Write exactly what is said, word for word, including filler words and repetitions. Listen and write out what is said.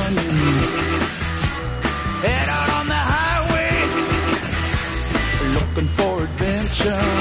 running. Head out on the highway, looking for adventure.